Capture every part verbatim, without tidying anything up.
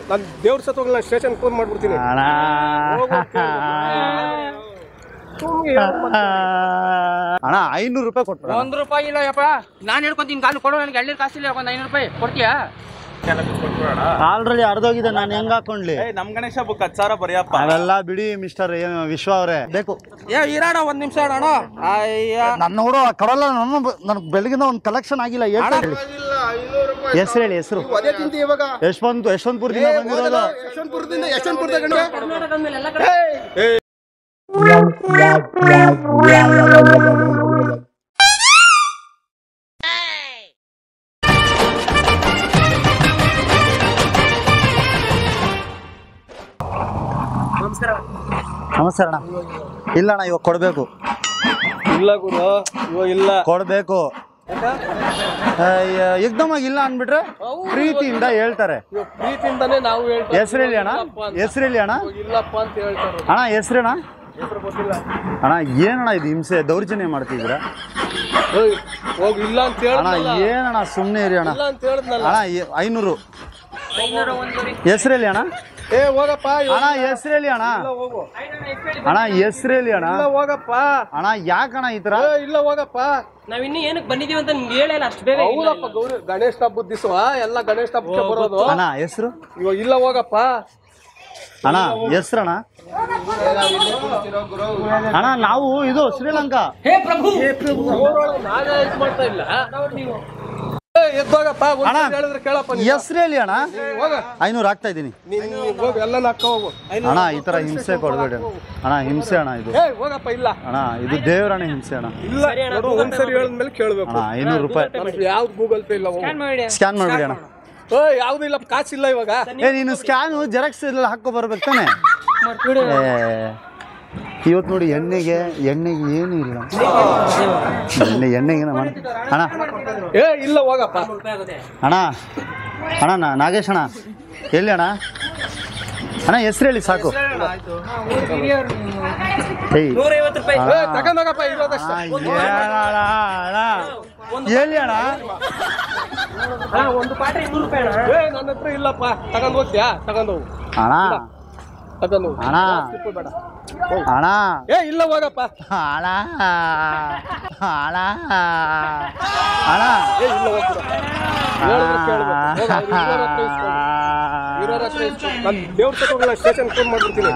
ನಾನು ದೇವ್ರ ಸತ್ ಹೋಗಲ್ಲ ಸ್ಟೇಷನ್ ಫೋನ್ ಮಾಡ್ಬಿಡ್ತೀನಿ ಅಣ್ಣ ಅಣ್ಣ ಐನೂರು ರೂಪಾಯಿ ಕೊಟ್ರು ಒಂದ್ ರೂಪಾಯಿ ಇಲ್ಲ ಯಪ್ಪ ನಾನು ಹೇಳ್ಕೊಂತೀನಿ ಕಾಲು ಕೊಡೋ ನನಗೆ ಎಳ್ನೀರು ಕಾಸಿಲ್ಲ ಒಂದ್ ಐನೂರು ರೂಪಾಯಿ ಕೊಡ್ತೀಯಾ ಆಲ್ರೆಡಿ ಅರ್ಧೋಗಿದೆ ನಾನು ಹೆಂಗ್ ಹಾಕೊಂಡ್ಲಿ ನಮ್ ಗಣೇಶ ಬುಕ್ ಹತ್ತು ಸಾವಿರ ಬರೆಯಪ್ಪ ಅವೆಲ್ಲ ಬಿಡಿ ಮಿಸ್ಟರ್ ವಿಶ್ವ ಅವರೇ ಬೇಕು ಏ ಇರಾಣ ಒಂದ್ ನಿಮಿಷ ಅಣ್ಣ ಅಯ್ಯ ನನ್ನ ನೋಡು ಕೊಡಲ್ಲ ನನ್ನ ನನಗೆ ಬೆಳಗಿನ ಒಂದು ಕಲೆಕ್ಷನ್ ಆಗಿಲ್ಲ ಹೇಳಿ ಹೆಸರು ಹೇಳಿ ಹೆಸರು ಯಶವಂತ ಯಶವಂತಪುರದಿಂದ ಬಂದಿರೋದು ಯಶವಂತಪುರದಿಂದ ಯಶವಂತಪುರದ ಕರ್ನಾಟಕದ ಮೇಲೆ ಎಲ್ಲ ಕಡೆ ನಮಸ್ಕಾರ ಅಣ್ಣ ಇಲ್ಲ ಅಣ್ಣ ಇವಾಗ ಕೊಡ್ಬೇಕು ಇಲ್ಲ ಗುರು ಇವಾಗ ಇಲ್ಲ ಕೊಡ್ಬೇಕು ಎಕ್ದಮಾಗಿ ಇಲ್ಲ ಅನ್ಬಿಟ್ರೆ ಪ್ರೀತಿಯಿಂದ ಹೇಳ್ತಾರೆ ಪ್ರೀತಿಯಿಂದಾನೇ ನಾವು ಹೇಳ್ತೀವಿ ಹೆಸರು ಹೇಳಿ ಅಣ್ಣ ಹೆಸರು ಹೇಳಿ ಅಣ್ಣ ಇಲ್ಲಪ್ಪ ಅಂತ ಹೇಳ್ತಾರೆ ಅಣ್ಣ ಹೆಸರೇಣ್ಣ ಅಣ್ಣ ಏನಣ್ಣ ಇದು ಹಿಂಸೆ ದೌರ್ಜನ್ಯ ಮಾಡ್ತಿದ್ರ ಹೋಗಿ ಇಲ್ಲ ಅಂತ ಅಣ್ಣ ಏನಣ್ಣ ಸುಮ್ಮನೆ ಇರಿ ಅಣ್ಣ ಅಂತ ಹೇಳಿದ್ನಲ್ಲ ಅಣ್ಣ ಐನೂರು ಹೆಸರು ಹೇಳಿ ಅಣ್ಣ ಏ ಹೋಗಪ್ಪ ಅಣ್ಣ ಹೆಸರು ಹೇಳಿ ಅಣ್ಣ ಹೋಗು ಅಣ್ಣ ಹೆಸರು ಹೇಳಿ ಅಣ್ಣ ಇಲ್ಲ ಹೋಗಪ್ಪ ಅಣ್ಣ ಯಾಕಣ್ಣ ಈ ತರ ಇಲ್ಲ ಹೋಗಪ್ಪ ನಾವ್ ಇನ್ನು ಏನಕ್ಕೆ ಬಂದಿದೀವಿ ಅಂತ ನಿಮ್ಗೆ ಹೇಳಿಲ್ಲ ಅಷ್ಟು ಬೇಗ ಹೌದಪ್ಪ ಗೌರಿ ಗಣೇಶ ಹಬ್ಬದ ದಿವಸ ಎಲ್ಲ ಗಣೇಶ ಹಬ್ಬಕ್ಕೆ ಬರೋದು ಅಣ್ಣ ಹೆಸರು ಇವಾಗ ಇಲ್ಲ ಹೋಗಪ್ಪ ಅಣ್ಣ ಹೆಸರಣ್ಣ ಅಣ್ಣ ನಾವು ಇದು ಶ್ರೀಲಂಕಾ ಹೇ ಪ್ರಭು ನಾನೇ ಇದು ಮಾಡ್ತಾ ಇಲ್ಲ ಎದ್ದೋಗಪ್ಪ ಹೇಳಿದ್ರೆ ಕೇಳಪ್ಪ ಹೆಸರು ಹೇಳಿ ಅಣ್ಣ ಐನೂರು ಹಾಕ್ತಾ ಇದ್ದೀನಿ ಹೋಗಿ ಎಲ್ಲ ಹಾಕ ಹೋಗು ಅಣ್ಣ ಈ ತರ ಹಿಂಸೆ ಕೊಡ್ಬೇಡಿ ಅಣ್ಣ ಹಿಂಸೆ ಅಣ್ಣ ಇದು ಏ ಹೋಗಪ್ಪ ಇಲ್ಲ ಅಣ್ಣ ಇದು ದೇವರಣ್ಣ ಹಿಂಸೆ ಅಣ್ಣ ಇಲ್ಲ ಒಂದ್ಸರಿ ಹೇಳಿದ್ಮೇಲೆ ಕೇಳ್ಬೇಕು ಅಣ್ಣ ಐನೂರು ರೂಪಾಯಿ ಯಾವ್ದು ಗೂಗಲ್ ಪೇ ಇಲ್ಲ ಸ್ಕ್ಯಾನ್ ಮಾಡ್ಬಿಡಿ ಅಣ್ಣ ಏ ಯಾವ್ದು ಇಲ್ಲ ಕಾಸಿಲ್ಲ ಇವಾಗ ಏ ನೀನು ಸ್ಕ್ಯಾನು ಜೆರಾಕ್ಸ್ ಎಲ್ಲ ಹಾಕೋ ಬರ್ಬೇಕು ತಾನೆ ಇವತ್ತು ನೋಡಿ ಎಣ್ಣೆಗೆ ಎಣ್ಣೆಗೆ ಏನು ಇಲ್ಲ ಎಣ್ಣೆ ಎಣ್ಣೆಗೆ ಅಣ್ಣ ಏ ಇಲ್ಲ ಹೋಗಪ್ಪ ಅಣ್ಣ ಅಣ್ಣ ನಾ ನಾಗೇಶ್ ಅಣ್ಣ ಎಲ್ಲಿ ಅಣ್ಣ ಅಣ್ಣ ಹೆಸರು ಹೇಳಿ ಸಾಕು ಏಯ್ ನೂರೈವತ್ತು ರೂಪಾಯಿ ಏ ತಗೊಂಡೋಗಪ್ಪ ಇರೋದಷ್ಟೇ ಅಣ್ಣ ಎಲ್ಲಿ ಅಣ್ಣ ಒಂದು ಪಾಟ್ರಿ ಇನ್ನೂರು ರೂಪಾಯಿ ಅಣ್ಣ ಏ ನನ್ನ ಹತ್ರ ಇಲ್ಲಪ್ಪ ತಗೊಂಡ್ ಹೋಗ್ತೀಯಾ ತಗೊಂಡ್ ಹೋಗು ಅಣ್ಣ ತಗೊಂಡ್ ಹೋಗು ಅಣ್ಣ ಬೇಡ ಅಣ್ಣ ಏ ಇಲ್ಲ ಹೋಗಪ್ಪ ಅಣ್ಣ ಅಣ್ಣ ಅಣ್ಣ ಏ ಇಲ್ಲ ಹೋಗ್ಬಿಡು ಹೇಳಿದ್ರೆ ಕೇಳ್ಬೇಕು ಹೋಗು, ಅವ್ರು ಇರೋರ ಹತ್ರ ಇಸ್ಕೊಂಡು. ಇರೋರ ಹತ್ರ ಇಸ್ಕೊಂಡು. ನಾನು ದೇವ್ರ ಸತ್ ಹೋಗಲ್ಲ ಸ್ಟೇಷನ್ ಫೋನ್ ಮಾಡ್ಬಿಡ್ತೀನಿ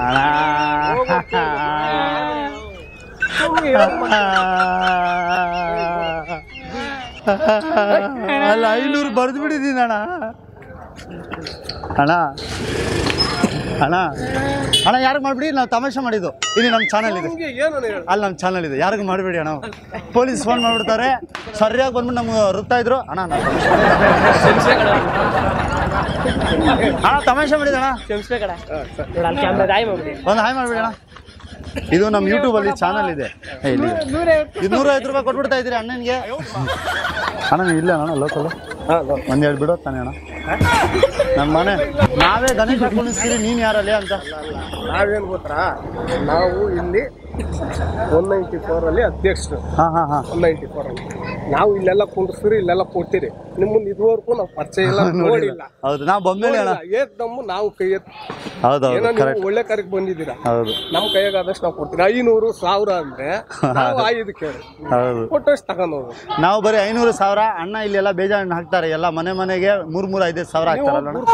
ಅಲ್ಲ ಐನೂರು ಬರೆದು ಬಿಟ್ಟಿದ್ದೀನಿ ಅಣ್ಣ ಅಣ್ಣ ಅಣ್ಣ ಅಣ್ಣ ಯಾರಿಗೆ ಮಾಡಿಬಿಡಿ ನಾವು ತಮಾಷೆ ಮಾಡಿದ್ದು ಇಲ್ಲಿ ನಮ್ಮ ಚಾನಲ್ ಇದೆ ಏನು ಅಲ್ಲಿ ನಮ್ಮ ಚಾನಲ್ ಇದೆ ಯಾರಿಗೂ ಮಾಡಿಬಿಡಿ ಅಣ್ಣ ಪೊಲೀಸ್ ಫೋನ್ ಮಾಡಿಬಿಡ್ತಾರೆ ಸರಿಯಾಗಿ ಬಂದ್ಬಿಟ್ಟು ನಮ್ಗೆ ರುತ್ತಾ ಇದ್ರು ಅಣ್ಣ ನಾವು ಅಣ್ಣ ತಮಾಷೆ ಮಾಡಿದೆ ಅಣ್ಣ ಒಂದು ಹಾಯ್ ಮಾಡಿಬಿಡಿ ಅಣ್ಣ ಇದು ನಮ್ಮ ಯೂಟ್ಯೂಬಲ್ಲಿ ಚಾನಲ್ ಇದೆ ಇಲ್ಲಿ ಇದು ನೂರೈವತ್ತು ರೂಪಾಯಿ ಕೊಟ್ಬಿಡ್ತಾ ಇದ್ದೀರಿ ಅಣ್ಣನಿಗೆ ಅಣ್ಣ ನೀವು ಇಲ್ಲ ಅಣ್ಣ ಲೋಕಲ್ ಒಂದು ಎರಡು ಬಿಡೋ ತಾನೆ ಅಣ್ಣ ನಮ್ಮ ಮನೆ ನಾವೇ ಗಣೇಶ ಕುಣಿಸ್ತೀರಿ ನೀನು ಯಾರಲ್ಲಿ ಅಂತ ನಾವೇನು ಗೊತ್ತಾ ನಾವು ಇಲ್ಲಿ ಒನ್ ನೈಂಟಿ ಫೋರ್ ಅಲ್ಲಿ ಅಧ್ಯಕ್ಷರು ಹಾಂ ಹಾಂ ಹಾಂ ಒನ್ ನೈಂಟಿ ಫೋರ್ ಅಲ್ಲಿ ನಾವು ಇಲ್ಲೆಲ್ಲ ಕುಂಡಿಸ್ತೀರಿ ಇಲ್ಲೆಲ್ಲ ಕೊಡ್ತೀರಿ ನಿಮ್ಮನ್ನ ಇದುವರೆಗೂ ನಾವು ಪರಿಚಯ ಇಲ್ಲ ನೋಡಿಲ್ಲ ಹೌದು ನಾವು ಬೊಮ್ಮೇಲೆ ಅಣ್ಣ ಏತ್ ನಮ್ಮ ನಾವು ಕೈ ಎತ್ತು ಹೌದೌದು ಏನೋ ನೀವು ಕರೆಕ್ಟ್ ಒಳ್ಳೆ ಕರೆಗೆ ಬಂದಿದ್ದೀರಾ ಹೌದು ನಮ್ಮ ಕೈಯಾಗ ಆದಷ್ಟು ನಾವು ಕೊಡ್ತೀವಿ ಐನೂರು ಸಾವಿರ ಅಂದ್ರೆ ನಾವು ಐದು ಕೇಳಿ ಹೌದು ಕೊಟ್ಟಷ್ಟು ತಗೊಂಡು ಹೋಗು ನಾವು ಬರೀ ಐನೂರು ಸಾವಿರ ಅಣ್ಣ ಇಲ್ಲೆಲ್ಲ ಬೇಜಾರು ಹಾಕ್ತಾರೆ ಎಲ್ಲ ಮನೆ ಮನೆಗೆ ಮೂರು ಮೂರು ಐದೈದು ಸಾವಿರ ಹಾಕ್ತಾರಲ್ಲ ಅಣ್ಣ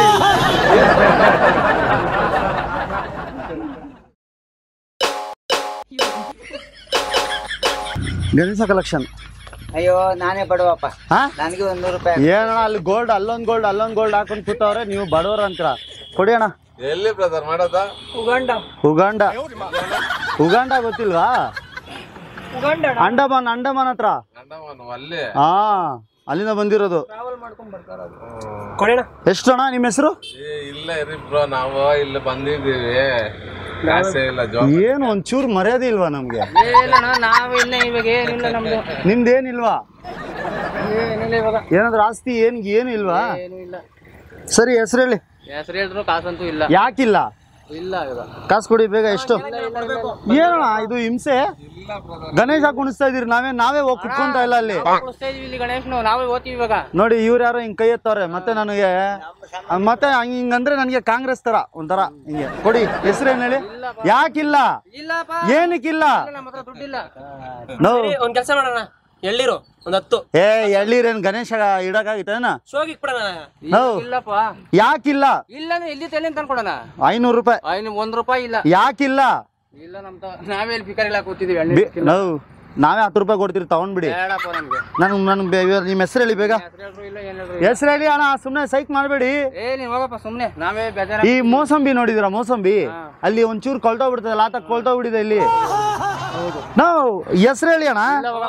ಗಣೇಶ ಕಲೆಕ್ಷನ್ ಅಯ್ಯೋ ನಾನೇ ಬಡವಪ್ಪ ಹಾ ನನಗೆ ಒಂದು ನೂರು ರೂಪಾಯಿ ಏನಣ್ಣ ಅಲ್ಲಿ ಗೋಲ್ಡ್ ಅಲ್ಲೊಂದು ಗೋಲ್ಡ್ ಅಲ್ಲೊಂದು ಗೋಲ್ಡ್ ಹಾಕೊಂಡು ಕೂತವ್ರೆ ನೀವು ಬಡವ್ರ ಅಂತೀರ ಕೊಡಿ ಅಣ್ಣ ಎಲ್ಲಿ ಬ್ರದರ್ ಮಾಡೋದ ಉಗಂಡ ಉಗಾಂಡ ಉಗಾಂಡ ಗೊತ್ತಿಲ್ವಾ ಉಗಂಡ ಅಂಡಮಾನ್ ಅಂಡಮಾನ್ ಹತ್ರ ಅಲ್ಲಿ ಹಾ ಅಲ್ಲಿಂದ ಬಂದಿರೋದು ಟ್ರಾವೆಲ್ ಮಾಡ್ಕೊಂಡು ಬರ್ತಾರ ಕೊಡೋಣ ಎಷ್ಟು ಅಣ್ಣ ನಿಮ್ಮ ಹೆಸರು ಇಲ್ಲ ಇರಿ ಬ್ರೋ ನಾವು ಇಲ್ಲಿ ಬಂದಿದ್ದೀವಿ ಕಾಸೇ ಇಲ್ಲ ಜಾಬ್ ಏನು ಒಂಚೂರು ಮರ್ಯಾದೆ ಇಲ್ವಾ ನಮ್ಗೆ ಏನಿಲ್ಲ ನಾವು ಇಲ್ಲ ಇವಾಗ ಏನಿಲ್ಲ ನಮ್ದು ನಿಮ್ದೇನಿಲ್ವಾ ಏನಿಲ್ಲ ಇವಾಗ ಏನಾದ್ರು ಆಸ್ತಿ ಏನ್ ಏನು ಇಲ್ವಾ ಏನು ಇಲ್ಲ ಸರಿ ಹೆಸರು ಹೇಳಿ ಹೆಸರು ಹೇಳಿದ್ರು ಕಾಸಂತೂ ಇಲ್ಲ ಯಾಕಿಲ್ಲ ಇಲ್ಲ ಕಾಸು ಕೊಡಿ ಬೇಗ. ಎಷ್ಟು ಏನಣ್ಣ ಇದು ಹಿಂಸೆ? ಗಣೇಶ ಕುಣಿಸ್ತಾ ಇದೀರಿ, ನಾವೇ ನಾವೇ ಹೋಗಿ ಕುತ್ಕೊಂತ ಇಲ್ಲ ಅಲ್ಲಿ. ಇಲ್ಲಿ ಗಣೇಶ್ ನಾವೇ ಓದ್ತೀವಿ ಇವಾಗ. ನೋಡಿ ಇವ್ರು ಯಾರೋ ಹಿಂಗ್ ಕೈ ಎತ್ತವ್ರೆ, ಮತ್ತೆ ನನಗೆ ಮತ್ತೆ ಹಂಗ ಹಿಂಗಂದ್ರೆ ನನಗೆ ಕಾಂಗ್ರೆಸ್ ತರ ಒಂಥರ ಹಿಂಗೆ. ಕೊಡಿ, ಹೆಸರೇನ್ ಹೇಳಿ? ಯಾಕಿಲ್ಲ? ಏನಕ್ಕಿಲ್ಲ? ನೋ ಒಂದ್ ಕೆಲಸ ಮಾಡೋಣ, ಎಳ್ಳಿರು ಒಂದ್ ಹತ್ತು. ಏ ಎಳ್ಳೀರೇನ್ ಗಣೇಶ ಇಡಕಾಗಿತ್ತೇನ? ಶೋಗಿಕ್ ಬಿಡೋಣ. ಇಲ್ಲಪ್ಪ. ಯಾಕಿಲ್ಲ? ಇಲ್ಲ ಎಲ್ಲಿ ತಲೆ ಅಂತ ಅನ್ಕೊಡೋಣ. ಐನೂರು ರೂಪಾಯಿ. ಐನು ಒಂದ್ ರೂಪಾಯಿ ಇಲ್ಲ. ಯಾಕಿಲ್ಲ? ಇಲ್ಲ ನಮ್ ನಾವೇ ಇಲ್ಲಿ ಭಿಕಾರಿ ಇಲ್ಲ ಕೂತಿದೀವಿ. ನಾವು ನಾವೇ ಹತ್ತು ರೂಪಾಯಿ ಕೊಡ್ತೀರಿ, ತಗೊಂಡ್ಬಿಡಿ. ಬೇಡಪ್ಪ ನಮ್ಗೆ. ನನ್ ನನ್ ನಿಮ್ಮ ಹೆಸರು ಹೇಳಿ ಬೇಗ. ಹೆಸರು ಹೇಳಿ ಅಣ್ಣ, ಸುಮ್ನೆ ಸೈಕ್ ಮಾಡಬೇಡಿ. ಏ ನೀನ್ ಹೋಗಪ್ಪ ಸುಮ್ನೆ, ನಾವೇ ಬೇಜಾರ. ಈ ಮೋಸಂಬಿ ನೋಡಿದಿರ? ಮೋಸಂಬಿ ಅಲ್ಲಿ ಒಂಚೂರು ಕೊಳ್ತೋಗ್ಬಿಡ್ತದೆ, ಲಾಟ ಕೊಳ್ತೋಗ್ಬಿಟ್ಟಿದೆ ಇಲ್ಲಿ. ನಾವು ಹೆಸರು ಹೇಳಿ ಅಣ್ಣ.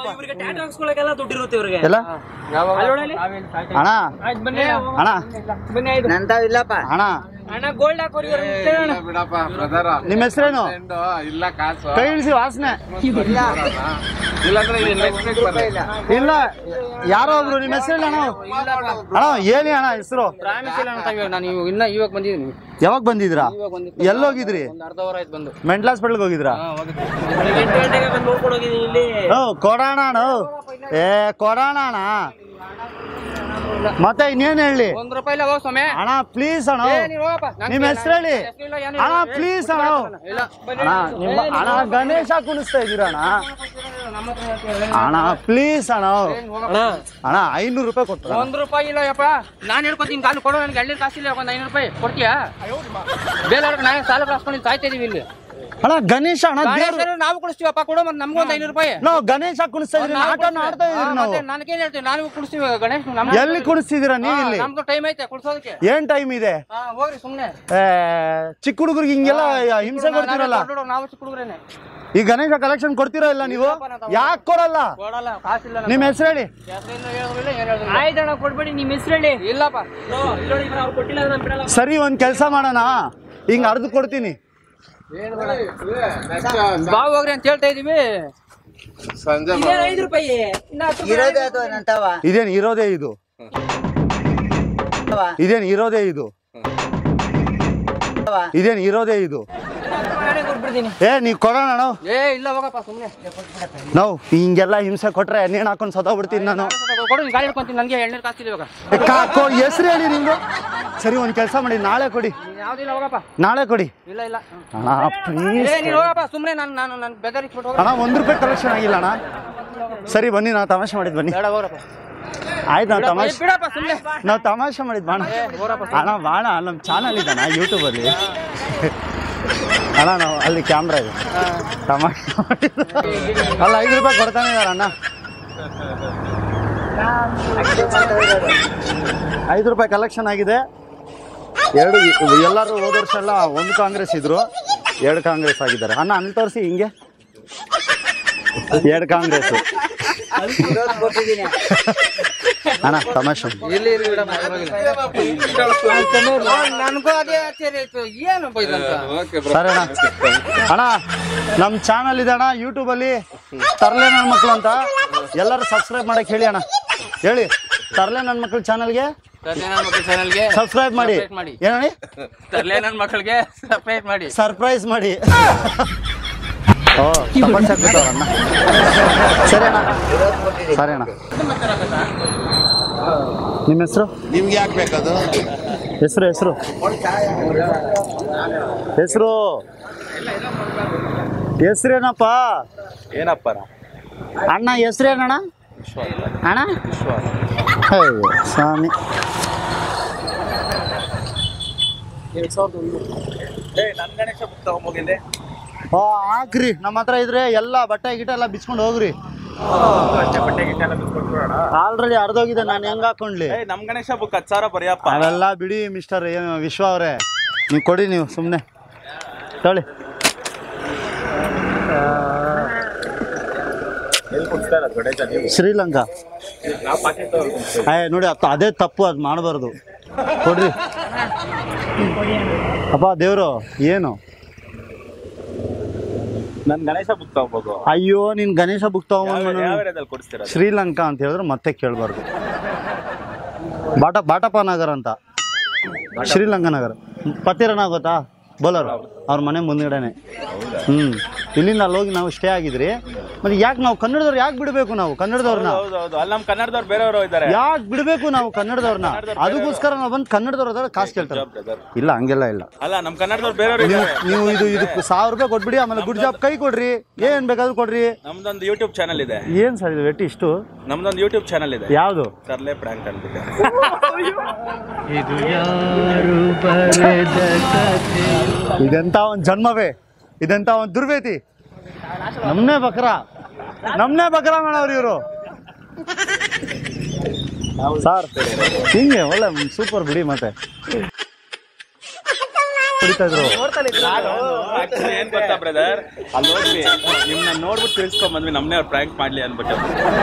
ಎಲ್ಲ ಅಣ್ಣ ಅಣ್ಣ ಅಣ್ಣ ಅಣ್ಣ ಗೋಲ್ಡ್ ಹಾಕೋರಿ ನಿಮ್ಮ ಹೆಸರೇನು? ಇಲ್ಲ ಕಾಸು ಕೈ ಇಳಿಸಿ ವಾಸನೆ ಇಲ್ಲಾಂದ್ರೆ ಇಲ್ಲ. ಯಾರೋ ಒಬ್ರು ನಿಮ್ಮ ಹೆಸರು ಅಣ್ಣ? ಅಣ್ಣ ಹೇಳಿ ಅಣ್ಣ ಹೆಸರು. ನಾನು ಇನ್ನ ಇವಾಗ ಬಂದಿದ್ದೀನಿ. ಯಾವಾಗ ಬಂದಿದ್ರಾ? ಎಲ್ಲೋಗಿದ್ರಿ? ಅರ್ಧ ಅವರ್ ಆಯ್ತು ಬಂದು. ಮೆಂಟಲ್ ಹಾಸ್ಪಿಟಲ್ಗೆ ಹೋಗಿದ್ರಾ? ಎಂಟು ಗಂಟೆಗೆ ಬಂದು ನೋಡ್ಕೊಂಡು ಹೋಗಿದ್ದೀನಿ ಇಲ್ಲಿ. ಕೊಡೋಣ ಅಣ್ಣ. ಏ ಕೊಡೋಣ ಅಣ್ಣ. ಮತ್ತೆ ಇನ್ನೇನ್ ಹೇಳಿ? ಒಂದ್ ರೂಪಾಯಿ ಇಲ್ಲ ಹೋಗ್ ಸ್ವಾಮಿ. ಅಣ್ಣ ಪ್ಲೀಸ್ ಅಣ್ಣ, ನಿಮ್ ಹೆಸರು ಹೇಳಿ ಅಣ್ಣ ಪ್ಲೀಸ್ ಅಣ್ಣ. ಅಣ್ಣ ನಿಮ್ಮ ಅಣ್ಣ ಗಣೇಶ ಕುಣಿಸ್ತಾ ಇದೀರ ಅಣ್ಣ? ಅಣ್ಣ ಪ್ಲೀಸ್ ಅಣ್ಣ. ಅಣ್ಣ ಐನೂರು ರೂಪಾಯಿ ಕೊಟ್ಟು. ಒಂದ್ ರೂಪಾಯಿ ಇಲ್ಲ ಯಪ್ಪ, ನಾನ್ ಹೇಳ್ಕೊತೀನಿ. ಕಾಲು ಕೊಡೋ, ನನ್ಗೆ ಎಳ್ನೀರು ಕಾಸಿಲ್ಲ. ಒಂದ್ ಐನೂರು ರೂಪಾಯಿ ಕೊಡ್ತೀಯಾ? ಬೇರೆ ನಾವೇ ಸಾಲ ಹಾಸ್ಕೊಂಡು ಸಾಯ್ತಾ ಇದೀವಿ ಇಲ್ಲಿ. ಅಣ್ಣ ಗಣೇಶ ಅಣ್ಣ ನಾವು ಕುಡಿಸ್ತೀವಪ್ಪ, ಕೊಡೋ ಮತ್ತೆ ನಮ್ಗೂ ಒಂದ್ ಐನೂರು ರೂಪಾಯಿ. ನಾವು ಗಣೇಶ ಕುಣಿಸ್ತಾ ಇದೀವಿ, ಆಟ ಆಡ್ತಾ ಇದೀವಿ ನಾವು. ನನಗೇನ್ ಹೇಳ್ತೀವಿ, ನಾವು ಕುಡಿಸ್ತೀವಿ ಗಣೇಶ್. ಎಲ್ಲಿ ಕುಣಿಸ್ತಿದೀರಾ ನೀವು? ಇಲ್ಲಿ ನಮ್ದು ಟೈಮ್ ಐತೆ ಕುಡಿಸೋದಕ್ಕೆ. ಏನ್ ಟೈಮ್ ಇದೆ? ಹೋಗ್ರಿ ಸುಮ್ನೆ. ಚಿಕ್ಕ ಹುಡುಗರಿಗೆ ಹಿಂಗೆಲ್ಲ ಹಿಂಸೆ ಕೊಡ್ತೀರಲ್ಲ. ನಾವು ಚಿಕ್ಕ ಹುಡುಗರೇನೆ. ಈ ಗಣೇಶ ಕಲೆಕ್ಷನ್ ಕೊಡ್ತೀರಾ ಇಲ್ಲ ನೀವು? ಯಾಕೆ ಕೊಡಲ್ಲ? ಕೊಡಲ್ಲ, ಕಾಸಿಲ್ಲ. ನಿಮ್ ಹೆಸರು ಹೇಳಿ. ಆಯ್ತಣ್ಣ ಕೊಡ್ಬೇಡಿ, ನಿಮ್ ಹೆಸರು ಹೇಳಿ. ಇಲ್ಲಪ್ಪ ಸರಿ, ಒಂದ್ ಕೆಲ್ಸ ಮಾಡೋಣ, ಹಿಂಗ್ ಅರ್ದು ಕೊಡ್ತೀನಿ. ಬಾ ಹೋಗ್ರಿ ಅಂತ ಹೇಳ್ತಾ ಇದೀವಿ. ಸಂಜೆ ಐದು ರೂಪಾಯಿ ಇದೇನ್ ಇರೋದೇ ಇದು? ಇದೇನ್ ಇರೋದೇ ಇದು? ಇದೇನ್ ಇರೋದೇ ಇದು? ಏ ನೀವ್ ಕೊಡೋಣ ನಾವು. ಏ ಇಲ್ಲ ಹೋಗಪ್ಪ ಸುಮ್ನೆ. ನಾವು ಹಿಂಗೆಲ್ಲ ಹಿಂಸೆ ಕೊಟ್ರೆ ನೇಣ್ ಹಾಕೊಂಡ್ ಸತ್ತೋಗ್ಬಿಡ್ತೀನಿ ನಾನು. ಕೊಡು, ಗಾಳಿ ಹಿಡ್ಕೊಂತೀನಿ. ನನಗೆ ಎಳ್ನೀರು ಕಾಸಿಲ್ಲ ಇವಾಗ. ಹೆಸರು ಹೇಳಿ ನಿಮ್ದು. ಸರಿ ಒಂದ್ ಕೆಲಸ ಮಾಡಿ, ನಾಳೆ ಕೊಡಿ. ಯಾವ್ದಿಲ್ಲ ಹೋಗಪ್ಪ. ನಾಳೆ ಕೊಡಿ. ಇಲ್ಲ ಇಲ್ಲ ಅಣ್ಣ ಪ್ಲೀಸ್ ಹೋಗಪ್ಪ ಸುಮ್ನೆ. ನಾನು ನಾನು ನನ್ನ ಬೆದರಿಸ್ಬಿಟ್ಟು ಹೋಗ. ಅಣ್ಣ ಒಂದ್ ರೂಪಾಯಿ ಕಲೆಕ್ಷನ್ ಆಗಿಲ್ಲ ಅಣ್ಣ. ಸರಿ ಬನ್ನಿ, ನಾವು ತಮಾಷೆ ಮಾಡಿದ್ ಬನ್ನಿ. ಬೇಡ ಹೋಗಪ್ಪ. ಆಯ್ತು ನಾವು ತಮಾಷೆ ಬಿಡಪ್ಪ ಸುಮ್ನೆ. ನಾವು ತಮಾಷೆ ಮಾಡಿದ್ ಬಾಣ. ಅಣ್ಣ ಬಾಣ ನಮ್ಮ ಚಾನಲ್ ಇದೆ ಅಣ್ಣ ಯೂಟ್ಯೂಬ್ ಅಲ್ಲಿ. ಅಣ್ಣ ನಾವು ಅಲ್ಲಿ ಕ್ಯಾಮ್ರಾ ಇದೆ, ತಮಾಷೆ ಅಲ್ಲ. ಐದು ರೂಪಾಯಿ ಕೊಡ್ತಾನೆ ಇದಾರೆ ಅಣ್ಣ. ಐದು ರೂಪಾಯಿ ಕಲೆಕ್ಷನ್ ಆಗಿದೆ. ಎರಡು ಎಲ್ಲರೂ ಹೋದ ವರ್ಷ ಎಲ್ಲ ಒಂದು ಕಾಂಗ್ರೆಸ್ ಇದ್ರು, ಎರಡು ಕಾಂಗ್ರೆಸ್ ಆಗಿದ್ದಾರೆ. ಅಣ್ಣ ಅಲ್ಲಿ ತೋರಿಸಿ ಹಿಂಗೆ ಎರಡು ಕಾಂಗ್ರೆಸ್. ಅಣ್ಣ ತಮಾಷೆ. ನನಗೂ ಅದೇ ಆಶ್ಚರ್ಯ ಆಯ್ತು, ಏನು ಸರಿ ಅಣ್ಣ. ಅಣ್ಣ ನಮ್ಮ ಚಾನಲ್ ಇದೆ ಅಣ್ಣ ಯೂಟ್ಯೂಬ್ ಅಲ್ಲಿ, ತರ್ಲೆ ನನ್ನ ಮಕ್ಕಳು ಅಂತ. ಎಲ್ಲರೂ ಸಬ್ಸ್ಕ್ರೈಬ್ ಮಾಡಕ್ ಹೇಳಿ ಅಣ್ಣ. ಹೇಳಿ, ತರ್ಲೆ ನನ್ನ ಮಕ್ಕಳು ಚಾನಲ್ಗೆ ಸಬ್ಸ್ಕ್ರೈಬ್ ಮಾಡಿ. ಏನಿ ತರ್ಲೆ ನನ್ನ ಮಕ್ಕಳಿಗೆ ಸರ್ಪ್ರೈಸ್ ಮಾಡಿ. ಸರ್ಪ್ರೈಸ್ ಮಾಡಿ. ಓ ಅಣ್ಣ. ಸರಿ ಅಣ್ಣ, ಸರಿ ಅಣ್ಣ. ನಿಮ್ಮ ಹೆಸರು? ನಿಮ್ಗೆ ಯಾಕೆ ಬೇಕದು? ಹೆಸರು ಹೆಸರು ಹೆಸರು ಹೆಸರೇನಪ್ಪ? ಏನಪ್ಪ ಅಣ್ಣ ಹೆಸರೇನಣ್ಣ? ಅಣ್ಣ ಸ್ವಾಮಿ. ಓ ಹಾಕ್ರಿ, ನಮ್ಮ ಹತ್ರ ಇದ್ರೆ ಎಲ್ಲ ಬಟ್ಟೆ ಗಿಟ್ಟೆ ಎಲ್ಲ ಬಿಚ್ಕೊಂಡು ಹೋಗ್ರಿ. ಆಲ್ರೆಡಿ ಅರ್ಧೋಗಿದೆ, ನಾನು ಹೆಂಗ್ ಹಾಕೊಂಡ್ಲಿ? ನಮ್ ಗಣೇಶ ಬುಕ್ ಹತ್ತು ಸಾವಿರ ಬರೆಯಪ್ಪ. ಅವೆಲ್ಲ ಬಿಡಿ ಮಿಸ್ಟರ್ ವಿಶ್ವ ಅವರೇ, ನೀವು ಕೊಡಿ, ನೀವು ಸುಮ್ಮನೆ ತೊಳಿ. ಶ್ರೀಲಂಕಾ. ಏ ನೋಡಿ ಅಪ್ಪ, ಅದೇ ತಪ್ಪು, ಅದು ಮಾಡಬಾರ್ದು. ಕೊಡ್ರಿ ಅಪ್ಪ. ದೇವ್ರು ಏನು ನನ್ ಗಣೇಶ ಬುಕ್ ತಗೋಬಹುದು. ಅಯ್ಯೋ ನಿನ್ ಗಣೇಶ ಬುಕ್ ತಗೊಂಡ್ ಕೊಡಿಸ್ತೀರ? ಶ್ರೀಲಂಕಾ ಅಂತ ಹೇಳಿದ್ರೆ ಮತ್ತೆ ಕೇಳಬಾರ್ದು. ಬಾಟ ಬಾಟಪ್ಪ ನಗರ ಅಂತ, ಶ್ರೀಲಂಕಾ ನಗರ. ಪತ್ತಿರನ ಗೊತ್ತಾ? ಬೌಲರ್ ಅವ್ರ ಮನೆ ಮುಂದ್ಗಡೆನೆ. ಹ್ಮ್ ಇಲ್ಲಿಂದ ಅಲ್ಲಿ ಹೋಗಿ ನಾವು ಸ್ಟೇ ಆಗಿದ್ರಿ. ಮತ್ತೆ ಯಾಕೆ ನಾವು ಕನ್ನಡದವ್ರು ಯಾಕೆ ಬಿಡಬೇಕು? ನಾವು ಕನ್ನಡದವ್ರನ್ನ ಅಲ್ಲಿ ನಮ್ಮ ಕನ್ನಡದವ್ರು ಬೇರೆಯವರು ಇದ್ದಾರೆ, ಯಾಕೆ ಬಿಡಬೇಕು ನಾವು ಕನ್ನಡದವ್ರನ್ನ? ಅದಕ್ಕೋಸ್ಕರ ನಾವು ಬಂದು ಕನ್ನಡದವ್ರ ಕಾಸು ಕೇಳ್ತಾರೆ. ಇಲ್ಲ ಹಂಗೆಲ್ಲ ಇಲ್ಲ. ಅಲ್ಲ ನಮ್ಮ ಕನ್ನಡದವ್ರು ಬೇರೆಯವರು ನೀವು ನೀವು ಇದು ಇದಕ್ಕೆ ಸಾವಿರ ರೂಪಾಯಿ ಕೊಟ್ಬಿಡಿ, ಆಮೇಲೆ ಗುಡ್ ಜಾಬ್ ಕೈ ಕೊಡ್ರಿ, ಏನ್ ಬೇಕಾದ್ರೂ ಕೊಡ್ರಿ. ನಮ್ದೊಂದು ಯೂಟ್ಯೂಬ್ ಚಾನಲ್ ಇದೆ. ಏನ್ ಸರ್ ಇದು ವೆಟ್ಟಿ ಇಷ್ಟು? ನಮ್ದೊಂದು ಯೂಟ್ಯೂಬ್ ಚಾನಲ್ ಇದೆ. ಯಾವುದು? ಸರ್ಲೆ ಪ್ರಾಂಕ್ ಅಂತಿದೆ. ಇದೆಂತ ಒಂದ್ ಜನ್ಮವೇ, ಇದೆಂತ ಒಂದ್ ದುರ್ವೇತಿ. ನಮ್ನೇ ಬಕ್ರ ನಮ್ನೇ ಬಕ್ರ ಮಾಡೋರು ಇವರು. ಸರ್ ಹಿಂಗೆ ಒಳ್ಳೆ ಸೂಪರ್ ಬಿಡಿ. ಮತ್ತೆ ಕುಡಿತಾ ಇದ್ರು ಏನ್ ಗೊತ್ತಾ ಬ್ರದರ್, ಅಲ್ಲಿ ಹೋಗ್ಲಿ ನಿಮ್ನ ನೋಡ್ಬಿಟ್ಟು ತಿಳ್ಸ್ಕೊಂಡ್ ಬಂದ್ವಿ, ನಮ್ನೇ ಅವ್ರು ಪ್ರಾಂಕ್ ಮಾಡ್ಲಿ ಅನ್ಬಿಟ್ಟು.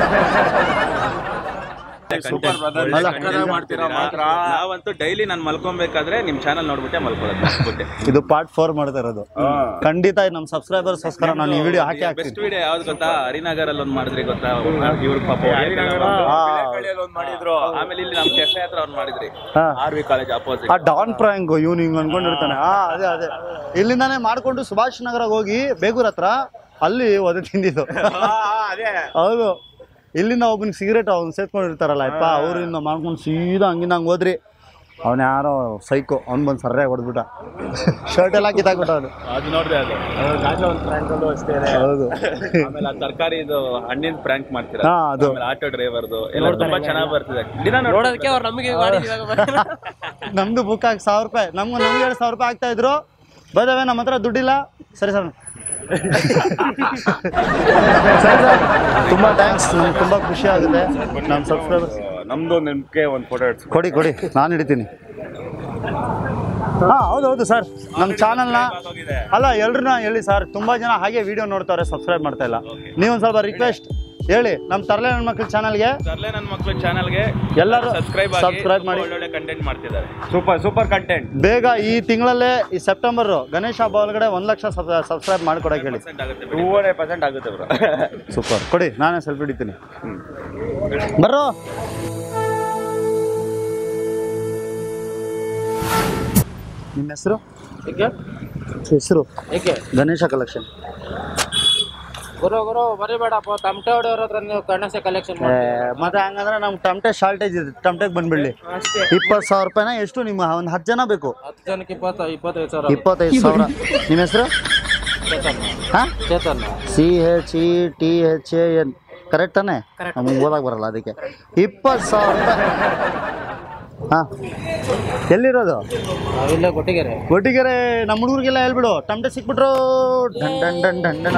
ನಾವಂತೂ ಡೈಲಿ ನಾನು ಮಲ್ಕೊಬೇಕಾದ್ರೆ ನಿಮ್ ಚಾನಲ್ ನೋಡ್ಬಿಟ್ಟೆ ಮಲ್ಕೊಳ್ಳೋದು. ಇದು ಪಾರ್ಟ್ ಫೋರ್ ಮಾಡ್ತಾ ಇರೋದು. ಖಂಡಿತ ನಮ್ ಸಬ್ಸ್ಕ್ರೈಬರ್ಸ್ಗೋಸ್ಕರ ನಾನು ಈ ವಿಡಿಯೋ ಹಾಕಿ ಹಾಕ್ತೀನಿ. ಬೆಸ್ಟ್ ವಿಡಿಯೋ ಯಾವ್ದು ಗೊತ್ತಾ? ಹರಿನಗರ್ ಅಲ್ಲಿ ಒಂದ್ ಮಾಡಿದ್ರಿ ಗೊತ್ತಾ? ಇವ್ರ ಪಾಪ ಒಂದ್ ಮಾಡಿದ್ರು. ಆಮೇಲೆ ಇಲ್ಲಿ ನಮ್ ಕೆಫೆ ಹತ್ರ ಒಂದ್ ಮಾಡಿದ್ರಿ, ಆರ್ ವಿ ಕಾಲೇಜ್ ಅಪೋಸಿಟ್. ಆ ಡಾನ್ ಪ್ರಾಂಕ್ ಇವ್ನು ಹಿಂಗ್ ಅನ್ಕೊಂಡಿರ್ತಾನೆ. ಹಾ ಅದೇ ಅದೇ ಇಲ್ಲಿಂದಾನೆ ಮಾಡ್ಕೊಂಡು ಸುಭಾಷ್ ನಗರ ಹೋಗಿ ಬೇಗೂರ್ ಹತ್ರ ಅಲ್ಲಿ ಒದೆ ತಿಂದಿದ್ದು. ಹೌದು, ಇಲ್ಲಿಂದ ಒಬ್ಬನಿಗೆ ಸಿಗರೇಟ್ ಅವ್ನು ಸೇರ್ಕೊಂಡಿರ್ತಾರಲ್ಲ ಅಪ್ಪ, ಅವ್ರಿಂದ ಮಾಡ್ಕೊಂಡು ಸೀದಾ ಹಂಗಿಂದ ಹಂಗೆ ಹೋದ್ರಿ. ಅವ್ನು ಯಾರೋ ಸೈಕೋ, ಅವ್ನು ಬಂದು ಸರ್ಯಾಗಿ ಹೊಡೆದ್ಬಿಟ್ಟ, ಶರ್ಟ್ ಎಲ್ಲ ಕಿತ್ತಾಕ್ಬಿಟ್ಟ ಅವನು. ಅದು ನೋಡಿದೆ, ಅದು ಒಂದು ಪ್ರಾಂಕ್ ಅಲ್ಲೂ ಅಷ್ಟೇ. ಹೌದು. ಆಮೇಲೆ ಆ ತರಕಾರಿ ಇದು ಹಣ್ಣಿನ ಪ್ರಾಂಕ್ ಮಾಡ್ತೀರಾ, ಹಾ ಅದು ಆಟೋ ಡ್ರೈವರ್ದು ಎಲ್ಲ ತುಂಬಾ ಚೆನ್ನಾಗಿ ಬರ್ತಿದೆ. ದಿನ ನೋಡೋದಕ್ಕೆ ಅವ್ರು ನಮಗೆ ನಮ್ದು ಬುಕ್ ಹಾಕಿ ಸಾವಿರ ರೂಪಾಯಿ, ನಮ್ಗೆ ನಮ್ಗೆ ಎರಡು ಸಾವಿರ ರೂಪಾಯಿ ಆಗ್ತಾ ಇದ್ರು. ಬದವೇ ನಮ್ಮ ಹತ್ರ ದುಡ್ಡಿಲ್ಲ. ಸರಿ ಸರ್, ಸರಿ ಸರ್, ತುಂಬ ಥ್ಯಾಂಕ್ಸ್. ನಮ್ಗೆ ತುಂಬ ಖುಷಿ ಆಗುತ್ತೆ. ನಮ್ಮ ಸಬ್ಸ್ಕ್ರೈಬರ್ಸ್ ನಮ್ದು ನಿಮ್ಗೆ ಒಂದು ಫೋಟೋ ಕೊಡಿ ಕೊಡಿ, ನಾನು ಹಿಡಿತೀನಿ. ಹಾಂ ಹೌದು ಹೌದು ಸರ್, ನಮ್ಮ ಚಾನಲ್ನ ಅಲ್ಲ ಎಲ್ರನ್ನ ಹೇಳಿ ಸರ್, ತುಂಬ ಜನ ಹಾಗೆ ವಿಡಿಯೋ ನೋಡ್ತಾರೆ, ಸಬ್ಸ್ಕ್ರೈಬ್ ಮಾಡ್ತಾ ಇಲ್ಲ. ನೀವೊಂದು ಸ್ವಲ್ಪ ರಿಕ್ವೆಸ್ಟ್ ಹೇಳಿ ನಮ್ಮ ತರಲೆ ನನ್ನ ಮಕ್ಕಳ ಚಾನಲ್ಗೆ, ತರಲೆ ನನ್ನ ಮಕ್ಕಳ ಚಾನಲ್ಗೆ ಎಲ್ಲರೂ ಸಬ್ಸ್ಕ್ರೈಬ್ ಸಬ್ಸ್ಕ್ರೈಬ್ ಮಾಡಿ. ಒಳ್ಳೊಳ್ಳೆ ಕಂಟೆಂಟ್ ಮಾಡ್ತಿದ್ದಾರೆ, ಸೂಪರ್ ಸೂಪರ್ ಕಂಟೆಂಟ್. ಬೇಗ ಈ ತಿಂಗಳಲ್ಲೇ, ಈ ಸೆಪ್ಟೆಂಬರ್ ಗಣೇಶ ಹಬ್ಬ ಒಳಗಡೆ ಒಂದು ಲಕ್ಷ ಸಬ್ಸ್ಕ್ರೈಬ್ ಮಾಡಿಕೊಡಕ್ಕೆ ಹೇಳಿ. ಟೂವರೆ ಪರ್ಸೆಂಟ್ ಆಗುತ್ತೆ ಬ್ರೋ. ಸೂಪರ್, ಕೊಡಿ, ನಾನೇ ಸೆಲ್ಫಿ ಹಿಡಿತೀನಿ. ಬರ್ರೋ. ನಿಮ್ಮ ಹೆಸರು? ಹೆಸರು ಗಣೇಶ ಕಲೆಕ್ಷನ್. ಗುರು ಗುರು ಬರಿಬೇಡಪ್ಪ, ತಮಟೆ ಹೊಡೆಯವ್ರ ಹತ್ರ ನೀವು ಗಣೇಶ ಕಲೆಕ್ಷನ್ ಮತ್ತೆ ಹಂಗಂದ್ರೆ ನಮ್ಗೆ ಟಮಟೆ ಶಾರ್ಟೇಜ್ ಇದೆ, ಟಮಟೆಗೆ ಬಂದ್ಬಿಡ್ಲಿ. ಇಪ್ಪತ್ತು ಸಾವಿರ ರೂಪಾಯಿನ ಎಷ್ಟು? ನಿಮ್ಮ ಒಂದು ಹತ್ತು ಜನ ಬೇಕು. ಹತ್ತು ಜನಕ್ಕೆ ಇಪ್ಪತ್ತ ಇಪ್ಪತ್ತೈದು ಸಾವಿರ ಇಪ್ಪತ್ತೈದು ಸಾವಿರ. ನಿಮ್ಮ ಹೆಸರು? ಹಾಂ, Chetan. C H E T H A N correct ತಾನೆ? ನಮ್ಗೆ ಓದಕ್ಕೆ ಬರಲ್ಲ ಅದಕ್ಕೆ. ಇಪ್ಪತ್ತು ಸಾವಿರ ರೂಪಾಯಿ. ಹಾಂ, ಎಲ್ಲಿರೋದು? ಇಲ್ಲೇ ಗೊಟ್ಟಿಗೆರೆ. ಗೊಟ್ಟಿಗೆರೆ. ನಮ್ಮ ಹುಡುಗರಿಗೆಲ್ಲ ಹೇಳ್ಬಿಡು, ಟಮಟೆ ಸಿಕ್ಬಿಟ್ರು done done done done done.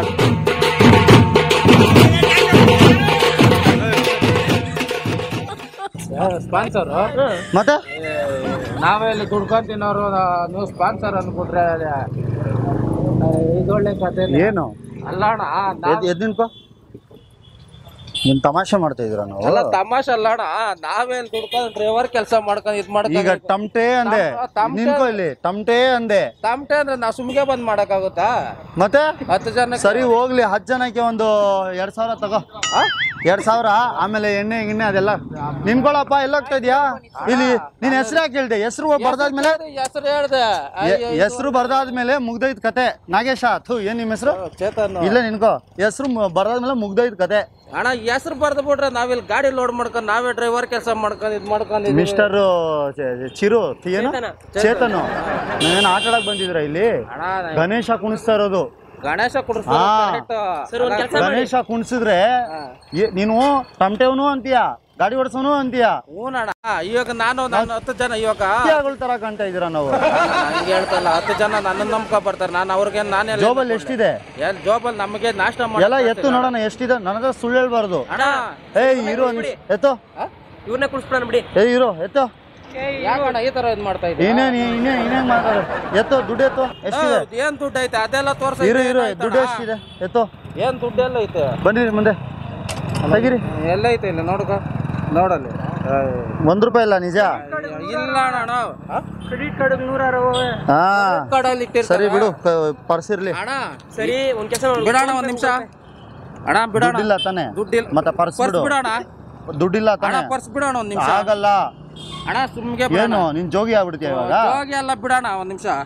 Sponsor ಮತ್ತೆ ನಾವೇ ಇಲ್ಲಿ ದುಡ್ಕೊಂಡು ತಿನ್ನೋರು, ನೀವು ಸ್ಪಾನ್ಸರ್ ಅಂದ್ಬಿಟ್ರೆ ಇದೊಳ್ಳೆ ಕತೆ ಏನು ಅಲ್ಲ ಅಣ್ಣ. ಎದ್ದು ನಿಂತ್ಕೋ, ನಿಮ್ ತಮಾಷೆ ಮಾಡ್ತಾ ಇದೀರ ನಾವು? ಅಲ್ಲ ತಮಾಷೆ ಅಲ್ಲ ಅಣ್ಣ, ನಾವೇನ್ ದುಡ್ಕೊಂಡು ಡ್ರೈವರ್ ಕೆಲಸ ಮಾಡ್ಕೊಂಡು ಇದ್ ಮಾಡ್ಕೊಂಡು. ಈಗ ಟಮಟೆ ಅಂದೆ, ನಿಂತ್ಕೋ ಇಲ್ಲಿ. ಟಮಟೆ ಅಂದೆ, ತಮಟೆ ಅಂದ್ರೆ ನಾವು ಸುಮ್ಗೆ ಬಂದ್ ಮಾಡಕ್ಕಾಗುತ್ತಾ? ಮತ್ತೆ ಹತ್ತು ಜನ ಸರಿ ಹೋಗ್ಲಿ, ಹತ್ತು ಜನಕ್ಕೆ ಒಂದು ಎರಡ್ ಸಾವಿರ ತಗೋ. ಎರಡ್ ಸಾವಿರ. ಆಮೇಲೆ ಎಣ್ಣೆ ಗಿಣ್ಣೆ ಅದೆಲ್ಲ ನಿನ್ಕೊಳಪ್ಪ. ಎಲ್ಲ ಹೋಗ್ತಾ ಇದೆಯಾ ಇಲ್ಲಿ? ನಿನ್ ಹೆಸರು ಯಾಕೆ ಹೇಳ್ದೆ? ಹೆಸರು ಬರ್ದಾದ್ಮೇಲೆ ಹೆಸರು ಹೇಳ್ದೆ, ಹೆಸರು ಬರ್ದಾದ್ಮೇಲೆ ಮುಗ್ದೈತ್ ಕತೆ. ನಾಗೇಶ, ಥೂ, ಏನ್ ನಿಮ್ ಹೆಸರು? ಚೇತನ್. ಇಲ್ಲೇ ನಿನ್ಕೋ, ಹೆಸರು ಬರ್ದಾದ್ಮೇಲೆ ಮುಗ್ದೈತ್ ಕತೆ. ಅಣ್ಣ ಹೆಸರು ಬರ್ದು ಬಿಟ್ರೆ ನಾವಿಲ್ಲಿ ಗಾಡಿ ಲೋಡ್ ಮಾಡ್ಕೊಂಡು ನಾವೇ ಡ್ರೈವರ್ ಕೆಲಸ ಮಾಡ್ಕೊಂಡು ಇದ್ ಮಾಡ್ಕೊಂಡು. ಮಿಸ್ಟರ್ ಚಿರು ಏನು? ಚೇತನು. ನಾವೇನು ಆಟ ಆಡಕ್ ಬಂದಿದ್ರ ಇಲ್ಲಿ? ಗಣೇಶ ಕುಣಿಸ್ತಾ ಇರೋದು. ಗಣೇಶ ಕುಡಿಸ್ ಗಣೇಶ ಕುಣಿಸಿದ್ರೆ ನೀನು ಟಮಟೆವನು ಅಂತೀಯ, ಗಾಡಿ ಓಡಿಸೋನು ಅಂತೀಯ. ಹೂನಣ್ಣ, ಇವಾಗ ನಾನು ನಾನು ಹತ್ತು ಜನ ಇವಾಗ ತರ ಕಾಣ್ತಾ ಇದೀರ ನಾವು. ಹಂಗೆ ಹೇಳ್ತಲ್ಲ, ಹತ್ತು ಜನ ನನ್ನ ನಂಬ್ಕೊ ಬರ್ತಾರೆ. ನಾನು ಅವ್ರಿಗೆ ನಾನೇ ಜೋಬಲ್ ಎಷ್ಟಿದೆ? ಏನ್ ಜೋಬಲ್ ನಮಗೆ ನಾಷ್ಟ ಮಾಡಿ ಎಲ್ಲ ಎತ್ತು ನೋಡೋಣ ಎಷ್ಟಿದೆ. ನನಗ ಸುಳ್ಳು ಹೇಳ್ಬಾರ್ದು. ಏಯ್ ಇರೋ ಎತ್ತೋ, ಇವ್ರನ್ನೇ ಕುಡಿಸ್ಬಿಡೋಣ ಬಿಡಿ. ಏಯ್ ಇರೋ ಎತ್ತೋ. ಯಾಕಣ್ಣ ಈ ತರ ಇದ್ ಮಾಡ್ತಾ ಇದ್ದೀವಿ? ಇನ್ನೇನ್ ಇನ್ನೇನ್ ಇನ್ನೇನ್ ಮಾತಾಡ. ಎತ್ತೋ, ದುಡ್ಡು ಎತ್ತೋ. ಎಷ್ಟಿದೆ? ಏನ್ ದುಡ್ಡು ಐತೆ ಅದೆಲ್ಲ ತೋರ್ಸ. ಇರೋ ಇರೋ, ದುಡ್ಡು ಎಷ್ಟಿದೆ? ಎತ್ತೋ. ಏನ್ ದುಡ್ಡು ಎಲ್ಲ ಐತೆ? ಬನ್ನಿ ಮುಂದೆ ತೆಗಿರಿ. ಎಲ್ಲ ಐತೆ ಇಲ್ಲ ನೋಡ್ಕ, ನೋಡಲ್ಲಿ ಒಂದ್ ರೂಪಾಯಿ ಇಲ್ಲ. ನಿಜ ಇಲ್ಲ ಅಣ್ಣ, ಕ್ರೆಡಿಟ್ ಕಾರ್ಡ್ ನೂರಾರು. ಹಾ ಕಾರ್ಡಲ್ಲಿ ಸರಿ ಬಿಡು, ಪರ್ಸ್ ಇರ್ಲಿ. ಅಣ್ಣ ಸರಿ, ಒಂದ್ ಕೆಲಸ ಬಿಡೋಣ, ಒಂದ್ ನಿಮಿಷ ಅಣ್ಣ ಬಿಡೋಣ. ದುಡ್ಡಿಲ್ಲ ತಾನೆ? ದುಡ್ಡಿಲ್ಲ. ಮತ್ತೆ ಪರ್ಸ್ ಬಿಡು. ಬಿಡೋಣ. ದುಡ್ಡಿಲ್ಲ ತಾನೆ? ಪರ್ಸ್ ಬಿಡೋಣ ಒಂದ್ ನಿಮಿಷ. ಆಗಲ್ಲ ಅಣ್ಣ ಸುಮ್ಗೆ ಏನು, ನೀನ್ ಜೋಗಿ ಆಗ್ಬಿಡ್ತೀಯ ಇವಾಗ? ಜೋಗಿ ಎಲ್ಲ ಬಿಡೋಣ ಒಂದ್ ನಿಮಿಷ.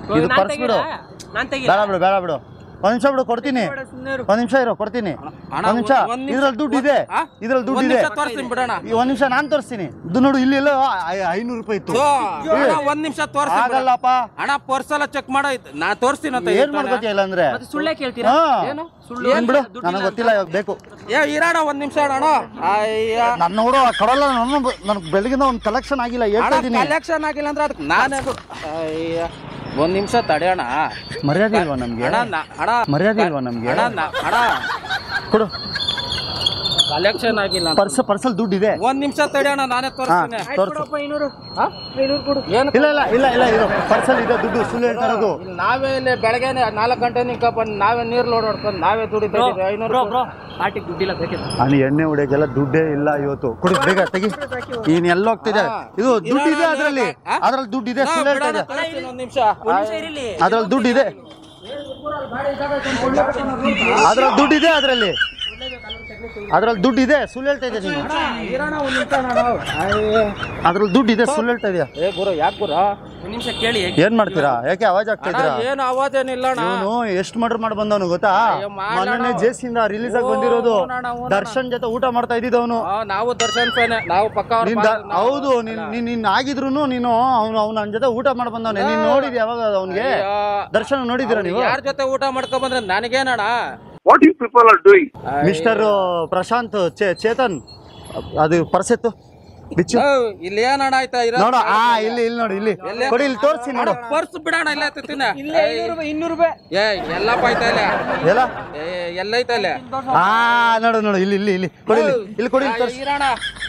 ಇದು ಪರ್ಸ್ ಬಿಡು, ನಾನ್ ತೆಗಿ ಬೇಡ ಬಿಡು ಬೇಡ ಬಿಡು, ಒಂದ್ ನಿಮಿಷ ಬಿಡು ಕೊಡ್ತೀನಿ, ಒಂದ್ ನಿಮಿಷ ಇರೋ ಕೊಡ್ತೀನಿ, ಒಂದ್ ನಿಮಿಷ. ಇದ್ರಲ್ಲಿ ದುಡ್ಡು ಇದೆ, ಇದ್ರಲ್ಲಿ ದುಡ್ಡು ಇದೆ, ಒಂದ್ ನಿಮಿಷ ನಾನ್ ತೋರಿಸ್ತೀನಿ. ಇದು ನೋಡು ಇಲ್ಲಿ ಎಲ್ಲ ಐನೂರು ರೂಪಾಯಿ ಇತ್ತು. ಒಂದ್ ನಿಮಿಷ ತೋರ್ಸ ಆಗಲ್ಲಪ್ಪ ಅಣ್ಣ, ಪರ್ಸ್ ಎಲ್ಲ ಚೆಕ್ ಮಾಡ, ನಾ ತೋರಿಸ್ತೀನಿ ಅಂತ. ಏನ್ ಮಾಡ್ಕೋತಿಯ ಇಲ್ಲ ಅಂದ್ರೆ ಸುಳ್ಳೆ ಕೇಳ್ತೀರಾ? ಏನ್ ಬಿಡು, ನನಗೆ ಗೊತ್ತಿಲ್ಲ, ಇವಾಗ ಬೇಕು. ಏ ಇರಾಣ ಒಂದ್ ನಿಮಿಷ ಅಣ್ಣ. ಅಯ್ಯ ನನ್ನ ನೋಡು ಕೊಡಲ್ಲ, ನನ್ನ ನನಗೆ ಬೆಳಗಿಂದ ಒಂದು ಕಲೆಕ್ಷನ್ ಆಗಿಲ್ಲ, ಹೇಳ್ತಾ ಇದೀನಿ. ಕಲೆಕ್ಷನ್ ಆಗಿಲ್ಲ ಅಂದ್ರೆ ಅದಕ್ಕೆ ನಾನೇ ಅಯ್ಯ ಒಂದ್ ನಿಮಿಷ ತಡೆಯೋಣ. ಮರ್ಯಾದೆ ಇಲ್ವಾ ನಮ್ಗೆ? ಅಣ್ಣ ಮರ್ಯಾದೆ ಇಲ್ವಾ ನಮ್ಗೆ? ಅಣ್ಣ ಅಣ್ಣ ಕೊಡು. ಕಲೆಕ್ಷನ್ ಆಗಿಲ್ಲ, ಪರ್ಸ್ ಪರ್ಸಲ್ ದುಡ್ಡು ಇದೆ. ಒಂದ್ ನಿಮಿಷ ತಡೆಯೋಣ, ನಾನೇ ತೋರಿಸ್ತೀನಿ. ಇಲ್ಲ ಇಲ್ಲ ಇಲ್ಲ ಇಲ್ಲ ಇದು ಪರ್ಸಲ್ ಇದೆ ದುಡ್ಡು, ಸುಳ್ಳು ಹೇಳ್ತಾ ಇರೋದು. ನಾವೇ ಇಲ್ಲಿ ಬೆಳಗ್ಗೆ ನಾಲ್ಕು ಗಂಟೆ ನಿಂತ್ಕೊಂಡು ನಾವೇ ನೀರ್ ಲೋಡ್ ಹೊಡ್ಕೊಂಡು ನಾವೇ ದುಡಿತಾ ಇದೀವಿ. ಐನೂರು ಪಾರ್ಟಿಗೆ ದುಡ್ಡಿಲ್ಲ ಬೇಕಿಲ್ಲ. ಅಲ್ಲಿ ಎಣ್ಣೆ ಹೊಡೆಯಕ್ಕೆಲ್ಲ ದುಡ್ಡೇ ಇಲ್ಲ ಇವತ್ತು. ಕೊಡಿ ಬೇಗ ತೆಗಿ. ನೀನ್ ಎಲ್ಲ ಹೋಗ್ತಿದೆ, ಇದು ದುಡ್ಡು ಇದೆ ಅದ್ರಲ್ಲಿ, ಅದ್ರಲ್ಲಿ ದುಡ್ಡು ಇದೆ, ಸುಳ್ಳು ಹೇಳ್ತಾ ಇದೆ. ಒಂದ್ ನಿಮಿಷ ಅದ್ರಲ್ಲಿ ದುಡ್ಡು ಇದೆ, ಅದ್ರಲ್ಲಿ ದುಡ್ಡು ಇದೆ, ಅದ್ರಲ್ಲಿ ಅದ್ರಲ್ಲಿ ದುಡ್ಡು ಇದೆ, ಸುಳ್ಳು ಹೇಳ್ತಾ ಇದೆ ನೀನು. ಅದ್ರಲ್ಲಿ ದುಡ್ಡು ಇದೆ, ಸುಳ್ಳು ಹೇಳ್ತಾ ಇದೆಯಾ? ಏ ಗುರು ಯಾಕೆ ಗುರು ಒಂದ್ ನಿಮಿಷ ಕೇಳಿ. ಏನ್ ಮಾಡ್ತೀರಾ? ಯಾಕೆ ಅವಾಜ್ ಆಗ್ತಾ ಇದ್ದೀರಾ? ಏನು ಅವಾಜ್ ಏನಿಲ್ಲ. ಇವನು ಎಷ್ಟು ಮರ್ಡರ್ ಮಾಡಿ ಬಂದವನು ಗೊತ್ತಾ? ಮೊನ್ನೆ ಜೇಸಿಂದ ರಿಲೀಸ್ ಆಗಿ ಬಂದಿರೋದು. ದರ್ಶನ್ ಜೊತೆ ಊಟ ಮಾಡ್ತಾ ಇದ್ದಿದ್ದವನು. ನಾವು ದರ್ಶನ್ ಫ್ಯಾನ್, ನಾವು ಪಕ್ಕ. ಹೌದು, ನೀನ್ ನೀನ್ ಆಗಿದ್ರು ನೀನು ಅವ್ನು ಅವ್ನು ನನ್ನ ಜೊತೆ ಊಟ ಮಾಡಿ ಬಂದವನೇ. ನೀನ್ ನೋಡಿದ್ಯಾ ಯಾವಾಗ ಅವ್ನಿಗೆ? ದರ್ಶನ್ ನೋಡಿದಿರಾ ನೀವು? ಯಾರ ಜೊತೆ ಊಟ ಮಾಡ್ಕೊಂಡ್ ಬಂದ್ರೆ ನನಗೇನಣ್ಣ? What you people are doing? Mister Prashanth Chetan, ಅದು ಪರ್ಸೆತ್ತು ಬಿಚ್ಚು ಇಲ್ಲಿ ಏನಣ್ಣ ಆಯ್ತಾ ನೋಡು. ಆ ಇಲ್ಲಿ ಇಲ್ಲಿ ನೋಡಿ, ಇಲ್ಲಿ ಕೊಡಿ, ಇಲ್ಲಿ ತೋರಿಸಿ ನೋಡು. ಪರ್ಸ್ ಬಿಡೋಣ, ಇಲ್ಲ ಇನ್ನೂರು ರೂಪಾಯಿ. ಏ ಎಲ್ಲಪ್ಪ ಆಯ್ತಾ ಇಲ್ಲ ಎಲ್ಲ ಎಲ್ಲ ಐತಾ ಇಲ್ಲ? ಆ ನೋಡು ನೋಡು, ಇಲ್ಲಿ ಇಲ್ಲಿ ಇಲ್ಲಿ ಕೊಡಿ, ಇಲ್ಲಿ ಕೊಡಿ, ಇರೋಣ.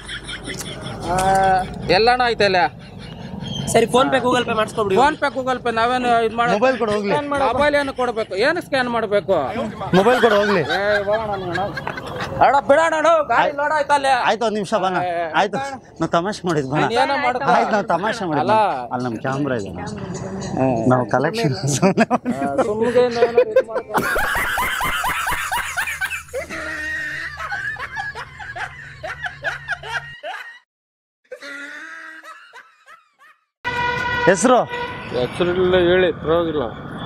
ಎಲ್ಲಣ್ಣ ಆಯ್ತಾ ಇಲ್ಲ? ಸರಿ, ಫೋನ್ ಪೇ ಗೂಗಲ್ ಪೇ ಮಾಡಿಸ್ಕೊಬಿಡಿ. ಫೋನ್ ಪೇ ಗೂಗಲ್ ಪೇ ನಾವೇನು ಇದು ಮಾಡಿ ಮೊಬೈಲ್ ಕೊಡು ಹೋಗ್ಲಿ. ಮೊಬೈಲ್ ಏನು ಕೊಡ್ಬೇಕು? ಏನು ಸ್ಕ್ಯಾನ್ ಮಾಡ್ಬೇಕು? ಮೊಬೈಲ್ ಕೊಡು ಹೋಗ್ಲಿ. ಅಣ್ಣ ಬಿಡೋಣ, ಗಾಡಿ ಲೋಡ್ ಆಯ್ತಾ ಅಲ್ಲೇ? ಆಯ್ತು, ಒಂದ್ ನಿಮಿಷ ಬಣ್ಣ. ಆಯ್ತು, ನಾವು ತಮಾಷೆ ಮಾಡಿದ್ ಬಣ್ಣ. ಏನೋ ಮಾಡ್ಕೊ. ಆಯ್ತು, ನಾವು ತಮಾಷೆ ಮಾಡಿದ್ವಿ. ಅಲ್ಲಿ ನಮ್ ಕ್ಯಾಮ್ರಾ ಇದೆ, ನಾವು ಕಲೆಕ್ಷನ್. ಸುಮ್ಗೆ ಹೆಸರು ಹೆಸರಿಲ್ಲ ಹೇಳಿ, ಪರವಾಗಿಲ್ಲ.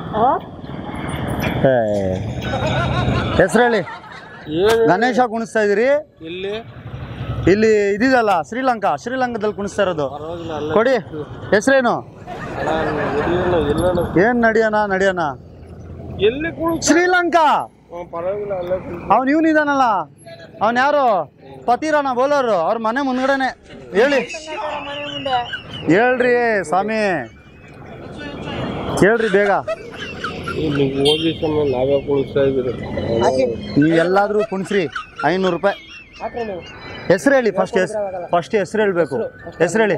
ಹೆಸರು ಹೇಳಿ. ಗಣೇಶ ಕುಣಿಸ್ತಾ ಇದೀರಿ ಇಲ್ಲಿ ಇಲ್ಲಿ ಇದಿದಲ್ಲ, ಶ್ರೀಲಂಕಾ ಶ್ರೀಲಂಕಾದಲ್ಲಿ ಕುಣಿಸ್ತಾ ಇರೋದು. ಕೊಡಿ, ಹೆಸರೇನು? ಏನ್ ನಡಿಯೋಣ ನಡಿಯೋಣ? ಎಲ್ಲಿ ಶ್ರೀಲಂಕಾ. ಪರವಾಗಿಲ್ಲ. ಅವ್ನು ಇವನಿದಾನಲ್ಲ, ಅವ್ನು ಯಾರು? ಪತಿರಾನ ಬೋಲರು, ಅವ್ರ ಮನೆ ಮುಂದ್ಗಡೆನೆ. ಹೇಳಿ ಹೇಳ್ರಿ ಸ್ವಾಮಿ, ಹೇಳ್ರಿ ಬೇಗ. ಇಲ್ಲಿ ಹೋಗಿ ಸಮಯ ನಾವೇ ಕುಣಿಸ್ತಾ ಇದ್ದೀರಿ. ನೀವು ಎಲ್ಲಾದ್ರೂ ಕುಣಿಸ್ರಿ, ಐನೂರು ರೂಪಾಯಿ. ಹೆಸರು ಹೇಳಿ ಫಸ್ಟ್. ಫಸ್ಟ್ ಹೆಸರು ಹೇಳ್ಬೇಕು. ಹೆಸರು ಹೇಳಿ.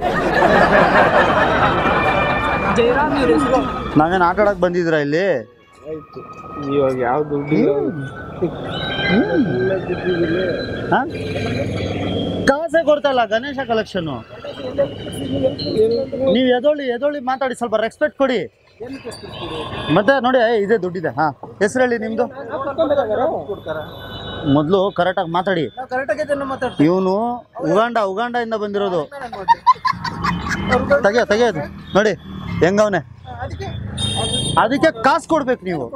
ನಾವೇನು ಆಟ ಆಡಕ್ ಬಂದಿದ್ದೀರಾ ಇಲ್ಲಿ? ಆಯ್ತು, ಇವಾಗ ಯಾವ ದುಡ್ಡು ಕಾಸೆ ಕೊಡ್ತಲ್ಲ ಗಣೇಶ ಕಲೆಕ್ಷನ್. ನೀವು ಎದೊಳ್ಳಿ ಎದೊಳ್ಳಿ ಮಾತಾಡಿ, ಸ್ವಲ್ಪ ರೆಸ್ಪೆಕ್ಟ್ ಕೊಡಿ. ಮತ್ತೆ ನೋಡಿ, ಇದೆ ದುಡ್ಡಿದೆ. ಹಾ, ಹೆಸರು ಹೇಳಿ ನಿಮ್ದು. ಮೊದಲು ಕರೆಕ್ಟಾಗಿ ಮಾತಾಡಿ. ಇವನು ಉಗಾಂಡ ಉಗಾಂಡ ಇಂದ ಬಂದಿರೋದು. ತೆಗಿಯ ತೆಗಿಯೋದು ನೋಡಿ ಹೆಂಗವನೆ. ಅದಕ್ಕೆ ಕಾಸು ಕೊಡ್ಬೇಕು ನೀವು.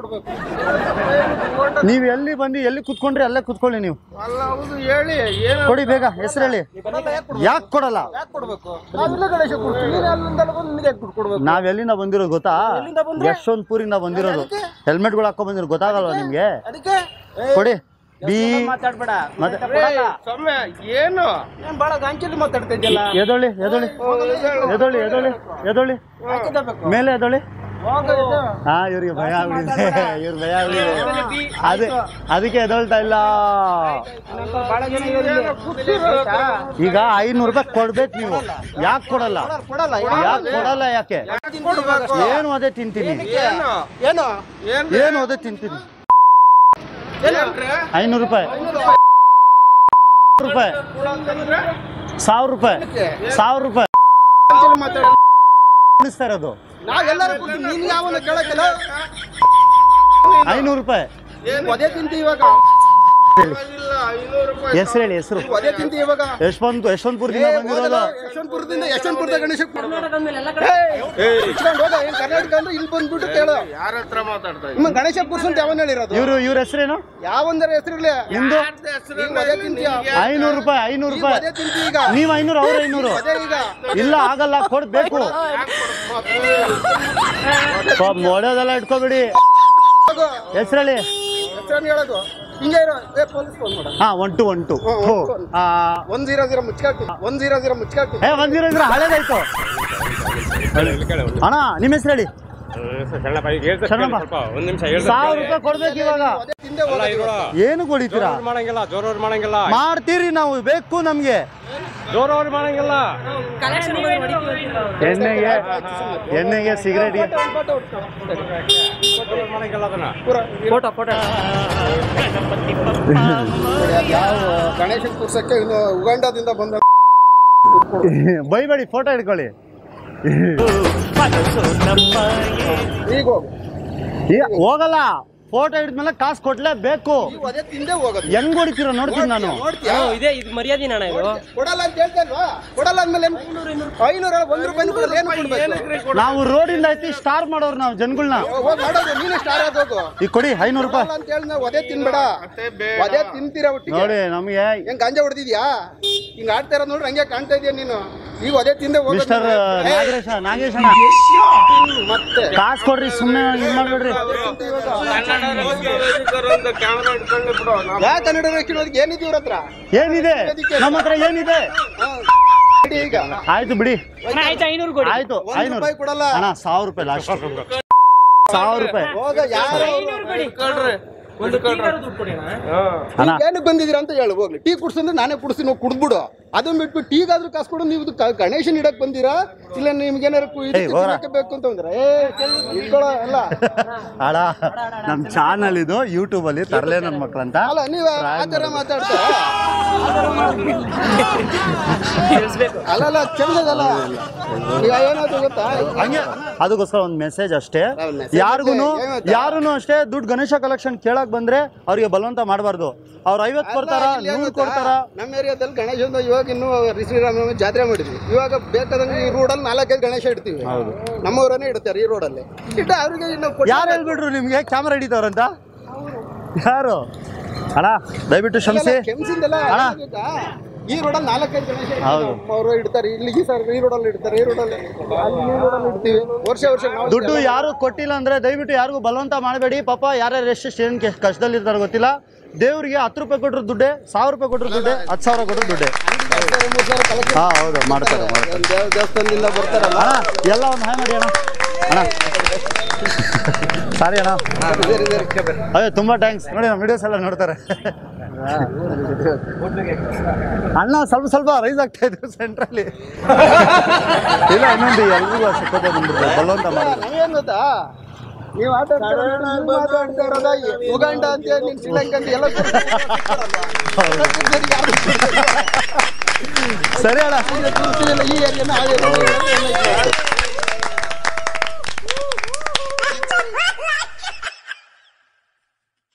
ನೀವು ಎಲ್ಲಿ ಬಂದು ಎಲ್ಲಿ ಕುತ್ಕೊಂಡ್ರಿ ಅಲ್ಲೇ ಕುತ್ಕೊಳ್ಳಿ ನೀವು. ಕೊಡಿ ಬೇಗ, ಹೆಸರು ಹೇಳಿ. ಯಾಕೆ ಕೊಡಲ್ಲ? ನಾವ್ ಎಲ್ಲಿಂದ ಬಂದಿರೋದು ಗೊತ್ತಾ? ಯಶವಂತಪುರಿಂದ ಬಂದಿರೋದು. ಹೆಲ್ಮೆಟ್ಗಳು ಹಾಕೊಂಡ್ ಬಂದಿರೋ ಗೊತ್ತಾಗಲ್ವಾ ನಿಮ್ಗೆ? ಕೊಡಿ. ಬಿ ಏನು ಎದೊಳ್ಳಿ ಎದೊಳ್ಳಿ ಎದೊಳ್ಳಿ ಎದೊಳ್ಳಿ ಎದೊಳ್ಳಿ ಮೇಲೆ ಎದೊಳ್ಳಿ. ಹಾ, ಇವ್ರಿಗೆ ಭಯ ಆಗ್ಬಿಡಿದೆ, ಇವ್ರ ಭಯ ಆಗ್ಬಿಡಿದೆ. ಅದೇ ಅದಕ್ಕೆ ಎದೊಳ್ತಾ ಇಲ್ಲ. ಈಗ ಐನೂರು ರೂಪಾಯಿ ಕೊಡ್ಬೇಕು ನೀವು. ಯಾಕೆ ಕೊಡಲ್ಲ? ಯಾಕೆ ಕೊಡಲ್ಲ? ಯಾಕೆ? ಏನು ಅದೇ ತಿಂತೀನಿ, ಏನು ಅದೇ ತಿಂತೀನಿ. ಐನೂರು ರೂಪಾಯಿ ರೂಪಾಯಿ ಸಾವಿರ ರೂಪಾಯಿ ಸಾವಿರ ರೂಪಾಯಿ ಇರೋದು. ಐನೂರು ರೂಪಾಯಿ ಹೆಸರು ಹೇಳಿ ಹೆಸರು ಅದೇ ತಿಂತಿ ಇವಾಗ ಯಶವಂತ್ ಯಶವಂತಪುರದಿಂದ ಬಂದಿರೋದು ಯಶವಂತಪುರದಿಂದ ಯಶವಂತಪುರದ ಗಣೇಶ ಹೋಗ ಏನ್ ಕರ್ನಾಟಕ ಅಂದ್ರೆ ಇಲ್ಲಿ ಬಂದ್ಬಿಟ್ಟು ಕೇಳು ಯಾರ ಹತ್ರ ಮಾತಾಡ್ತಾ ನಿಮ್ಮ ಗಣೇಶ ಕೂರ್ಸಂತ ಯಾವನ್ ಹೇಳಿರೋದು ಇವ್ರು ಇವ್ರ ಹೆಸರೇನು ಯಾವಂದರ ಹೆಸರಿರ್ಲಿ ನಿಮ್ದು ಅದೇ ತಿಂತೀಯ ಐನೂರು ರೂಪಾಯಿ ಐನೂರು ರೂಪಾಯಿ ಅದೇ ತಿಂತಿ ಈಗ ನೀವ್ ಐನೂರು ಅವ್ರ ಐನೂರು ಅದೇ ಈಗ ಇಲ್ಲ ಆಗಲ್ಲ ಕೊಡ್ಬೇಕು ಮೊಳೆದೆಲ್ಲ ಇಟ್ಕೋಬೇಡಿ ಹೆಸರಲ್ಲಿ ಹೆಸರನ್ನು ಹೇಳೋದು ಹಿಂಗೆ ಇರೋ ಏ ಪೊಲೀಸ್ ಫೋನ್ ಮಾಡ ಹಾ ಒನ್ ಟು ಒನ್ ಟು ಒಂದ್ ಜೀರೋ ಜೀರೋ ಮುಚ್ಚಾಕಿ ಒಂದ್ ಜೀರೋ ಜೀರೋ ಮುಚ್ಚಾಕಿ ಏ ಒಂದ್ ಜೀರೋ ಇದ್ರೆ ಹಳೇದಾಯ್ತು ಅಣ್ಣ ನಿಮ್ಮ ಹೆಸರು ಹೇಳಿ ಒಂದ್ ನಿಮಿಷ ಸಾವಿರ ರೂಪಾಯಿ ಕೊಡ್ಬೇಕು ಇವಾಗ ಏನು ಕೊಡಿತೀರಾ ಮಾಡಂಗಿಲ್ಲ ಜೋರವ್ರು ಮಾಡಂಗಿಲ್ಲ ಮಾಡ್ತೀರಿ ನಾವು ಬೇಕು ನಮ್ಗೆ ಜೋರವ್ರು ಮಾಡಂಗಿಲ್ಲ ಎಣ್ಣೆಗೆ ಎಣ್ಣೆಗೆ ಸಿಗರೇಟ್ಗೆ ಮಾಡಂಗಿಲ್ಲ ಅದನ್ನ ಫೋಟೋ ಫೋಟೋ ಯಾವ ಗಣೇಶನ್ ಕೂರ್ಸಕ್ಕೆ ಇನ್ನು ಉಗಾಂಡದಿಂದ ಬಂದ ಬೈಬೇಡಿ ಫೋಟೋ ಹಿಡ್ಕೊಳ್ಳಿ ಈಗ ಹೋಗು ಈ ಹೋಗಲ್ಲ ಫೋಟೋ ಹಿಡಿದ್ಮೇಲೆ ಕಾಸು ಕೊಡ್ಲೇಬೇಕು ಅದೇ ತಿಂದೆ ಹೋಗೋದು ಹೆಂಗ್ ಹೊಡಿತೀರ ನೋಡ್ತೀನಿ ನಾನು ನೋಡ್ತೀಯಾ ಇದೆ ಇದು ಮರ್ಯಾದೆ ಅಣ್ಣ ಇದು ಕೊಡಲ್ಲ ಅಂತ ಹೇಳ್ತಲ್ವಾ ಕೊಡಲ್ಲ ಅಂದ್ಮೇಲೆ ಐನೂರ ಒಂದ್ ರೂಪಾಯಿ ಕೊಡಲ್ಲ ಏನು ಕೊಡ್ಬೇಕು ನಾವು ರೋಡಿಂದ ಐತಿ ಸ್ಟಾರ್ ಮಾಡೋರು ನಾವು ಜನಗಳನ್ನ ಹೋಗಿ ಮಾಡೋದು ನೀನು ಸ್ಟಾರ್ ಆಗೋಗು ಈಗ ಕೊಡಿ ಐನೂರು ರೂಪಾಯಿ ಅಂತ ಹೇಳಿ ನಾವು ಅದೇ ತಿನ್ಬೇಡ ಅದೇ ತಿಂತೀರಾ ಒಟ್ಟಿಗೆ ನೋಡಿ ನಮಗೆ ಹೆಂಗ್ ಗಾಂಜಾ ಹೊಡೆದಿದ್ಯಾ ಹಿಂಗ್ ಆಡ್ತಾ ಇರೋದು ನೋಡ್ರಿ ಹಂಗೆ ಕಾಣ್ತಾ ಇದೀಯ ನೀನು ಈಗ ಅದೇ ತಿಂದೆ ಹೋಗೋದು ಮಿಸ್ಟರ್ ನಾಗೇಶ ನಾಗೇಶಣ್ಣ ಮತ್ತೆ ಕಾಸು ಕೊಡ್ರಿ ಸುಮ್ಮನೆ ಇದು ಮಾಡ್ಬೇಡ್ರಿ ಯಾ ಕನ್ನಡ ಕೇಳೋದಕ್ಕೆ ಏನಿದೆ ಇವ್ರ ಹತ್ರ ಏನಿದೆ ನಮ್ಮ ಹತ್ರ ಏನಿದೆ ಈಗ ಆಯ್ತು ಬಿಡಿ ಆಯ್ತು ಐನೂರು ಕೊಡಿ ಆಯ್ತು ಒಂದ್ ಐನೂರು ರೂಪಾಯಿ ಕೊಡಲ್ಲ ಅಣ್ಣ ಸಾವಿರ ರೂಪಾಯಿ ಲಾಸ್ಟ್ ಸಾವಿರ ರೂಪಾಯಿ ಹೋಗ ಯಾರು ಒಂದು ಟೀ ದುಡ್ಡು ಕೊಡಿ ಅಣ್ಣ ಏನಕ್ಕೆ ಬಂದಿದ್ದೀರಾ ಅಂತ ಹೇಳು ಹೋಗ್ಲಿ ಟೀ ಕುಡ್ಸಂದ್ರೆ ನಾನೇ ಕುಡಿಸಿ ನಾವು ಕುಡ್ಬಿಡು ಅದನ್ನ ಬಿಟ್ಬಿಟ್ಟು ಟೀಗಾದ್ರೂ ಕಾಸು ಕೊಡು ನೀವು ಗಣೇಶನ್ ಇಡಕ್ ಬಂದಿರಾ ಇಲ್ಲ ನಿಮ್ಗೆ ಏನಾರು ಬೇಕು ಅಂತ ಬಂದಿರಾ ಏ ಇಟ್ಕೊಳ್ಳೋ ಅಲ್ಲ ಅಣ್ಣ ನಮ್ ಚಾನಲ್ ಇದು ಯೂಟ್ಯೂಬ್ ಅಲ್ಲಿ ತರಲೆ ನನ್ ಮಕ್ಳಂತ ಅಲ್ಲ ನೀವು ಆ ಥರ ಮಾತಾಡ್ತಾ ಅಲ್ಲ ಅಲ್ಲ ಚಂದದಲ್ಲ ಈಗ ಏನಾದ್ರು ಗೊತ್ತಾ ಹಂಗೆ ಅದಕ್ಕೋಸ್ಕರ ಒಂದ್ ಮೆಸೇಜ್ ಅಷ್ಟೇ ಯಾರಿಗೂನು ಯಾರುನು ಅಷ್ಟೇ ದುಡ್ಡು ಗಣೇಶ ಕಲೆಕ್ಷನ್ ಕೇಳಕ್ ಬಂದ್ರೆ ಅವ್ರಿಗೆ ಬಲವಂತ ಮಾಡಬಾರ್ದು ಅವ್ರು ಐವತ್ತು ಕೊಡ್ತಾರ ನೂರು ಕೊಡ್ತಾರ ನಮ್ಮ ಏರಿಯಾದಲ್ಲಿ ಗಣೇಶ ಇವಾಗ ಇನ್ನೂ ಶ್ರೀರಾಮ ಜಾತ್ರೆ ಮಾಡಿದ್ವಿ ಇವಾಗ ಬೇಕಾದಂಗೆ ಈ ರೋಡಲ್ಲಿ ನಾಲ್ಕೈದು ಗಣೇಶ ಇಡ್ತೀವಿ ನಮ್ಮವರನ್ನೇ ಇಡ್ತಾರೆ ಈ ರೋಡಲ್ಲಿ ಇಟ್ಟು ಅವ್ರಿಗೆ ಇನ್ನು ಯಾರು ಹೇಳ್ಬಿಟ್ರು ನಿಮ್ಗೆ ಕ್ಯಾಮ್ರಾ ಹಿಡಿತಾವ್ರಂತ ಯಾರು ಅಣ್ಣ ದಯವಿಟ್ಟು ಕ್ಷಮಿಸಿ ಕೆಮ್ಸಿಂದೆಲ್ಲ ಈ ರೋಡಲ್ಲಿ ನಾಲ್ಕೈದು ಗಣೇಶ ಅವರು ಇಡ್ತಾರೆ ಇಲ್ಲಿ ಈ ಸರ್ ಈ ರೋಡಲ್ಲಿ ಇಡ್ತಾರೆ ಈ ರೋಡಲ್ಲಿ ಅಲ್ಲಿ ಈ ರೋಡಲ್ಲಿ ಇಡ್ತೀವಿ ವರ್ಷ ವರ್ಷ ನಾವು ದುಡ್ಡು ಯಾರು ಕೊಟ್ಟಿಲ್ಲ ಅಂದ್ರೆ ದಯವಿಟ್ಟು ಯಾರಿಗೂ ಬಲವಂತ ಮಾಡಬೇಡಿ ಪಾಪ ಯಾರ್ಯಾರು ಎಷ್ಟು ಏನ್ ಕಷ್ಟದಲ್ಲಿ ಇರ್ತಾರೆ ಗೊತ್ತಿಲ್ಲ ದೇವ್ರಿಗೆ ಹತ್ತು ರೂಪಾಯಿ ಕೊಟ್ಟರು ದುಡ್ಡೆ ಸಾವಿರ ರೂಪಾಯಿ ಕೊಟ್ಟರು ದುಡ್ಡೆ ಹತ್ತು ಸಾವಿರ ಕೊಟ್ಟರು ದುಡ್ಡೆ ಹಾ ಹೌದು ಮಾಡ್ತಾರೆ ಮಾಡ್ತಾರೆ ದೇವಸ್ಥಾನದಿಂದ ಬರ್ತಾರಲ್ಲ ಅಣ್ಣ ಎಲ್ಲ ಒಂದು ಹಾಯ್ ಮಾಡಿ ಅಣ್ಣ ಅಣ್ಣ ಸಾರಿ ಅಣ್ಣ ಅದೇ ತುಂಬಾ ಥ್ಯಾಂಕ್ಸ್ ನೋಡಿ ನಮ್ಮ ವಿಡಿಯೋಸ್ ಎಲ್ಲ ನೋಡ್ತಾರೆ ಅಣ್ಣ ಸ್ವಲ್ಪ ಸ್ವಲ್ಪ ರೈಸ್ ಆಗ್ತಾ ಇದ್ರು ಸೆಂಟ್ರಲ್ಲಿ ಇಲ್ಲ ಇನ್ನೊಂದು ಎಲ್ರಿಗೂ ಸಿಕ್ಕೋದೇ ಬಂದ್ಬಿಡ್ತಾರೆ ಬಲವಂತ ಮಾಡಿ ನಾವೇನ್ ಗೊತ್ತಾ ನೀವು ಮಾತಾಡ್ತಾ ಇರೋದ ಉಗಾಂಡ ಅಂತ ನೀನ್ ಶ್ರೀಲಂಕಾ ಅಂತ ಎಲ್ಲ ಸರಿ ಅಣ್ಣ ಈ ಏರಿಯಾನ ಆ ಏರಿಯಾ